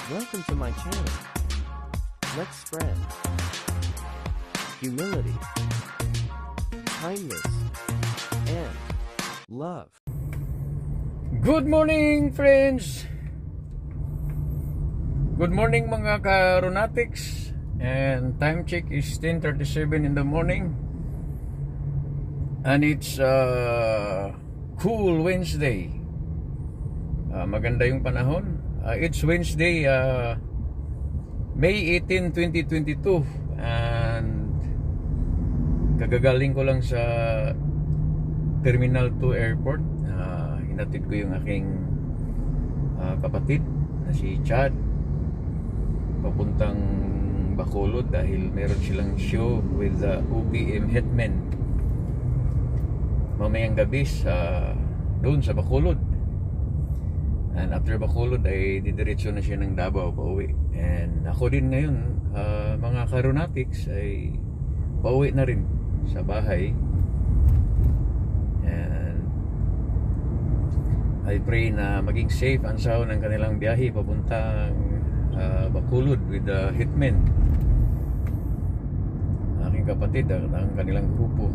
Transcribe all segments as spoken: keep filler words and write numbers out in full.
Welcome to my channel. Let's spread humility, kindness, and love. Good morning, friends! Good morning mga ka-Runatics. And time check is ten thirty-seven in the morning. And it's uh, cool Wednesday. Uh, maganda yung panahon. Uh, it's Wednesday, uh, May eighteenth, twenty twenty-two. And kagagaling ko lang sa Terminal two Airport. Uh, hinatid ko yung aking uh, kapatid na si Chad papuntang Bacolod dahil meron silang show with the O P M Hitmen mamayang gabi sa doon sa Bacolod. And after Bacolod ay didiretso na siya ng Davao pauwi. And ako din ngayon, uh, mga ka-Runatics, ay pauwi na rin sa bahay. And I pray na maging safe ang sound ng kanilang biyahe papuntang uh, Bacolod with the Hitmen, aking kapatid at ang kanilang grupo.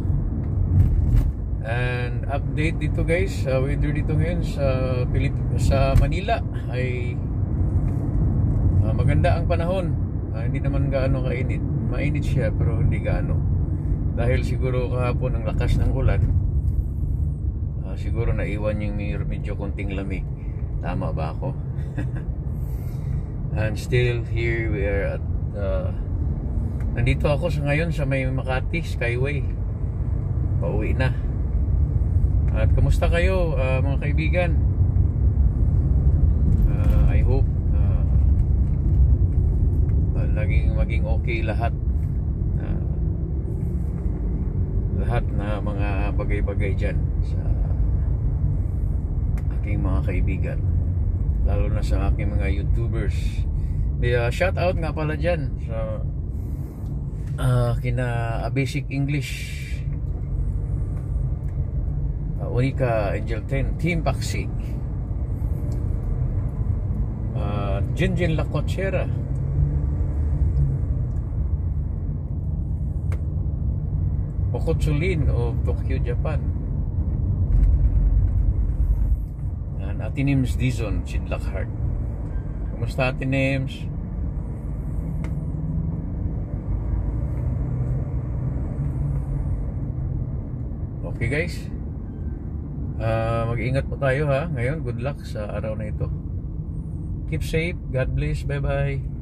And update dito guys, uh, weather dito ngayon sa Pilip sa Manila ay uh, maganda ang panahon. Uh, hindi naman gaano kainit. Mainit siya pero hindi gaano. Dahil siguro kahapon ang lakas ng ulan, uh, siguro naiwan yung medyo konting lamig. Tama ba ako? And still here we are at uh, nandito ako sa ngayon sa may Makati Skyway. Pauwi na. At kamusta kayo uh, mga kaibigan? uh, I hope uh, uh, laging maging okay lahat, uh, lahat na mga bagay-bagay dyan sa aking mga kaibigan, lalo na sa aking mga YouTubers. May uh, shout out nga pala dyan sa uh, kina A Basic English, Unica, Angel ten, Team Paxi, uh, Jinjin Lacochera, Okotsulin of Tokyo, Japan, and Atinems Dizon, Sidlakhart. Kumusta Atinems? Okay guys, Uh, mag-ingat po tayo ha. Ngayon, good luck sa araw na ito. Keep safe. God bless. Bye bye.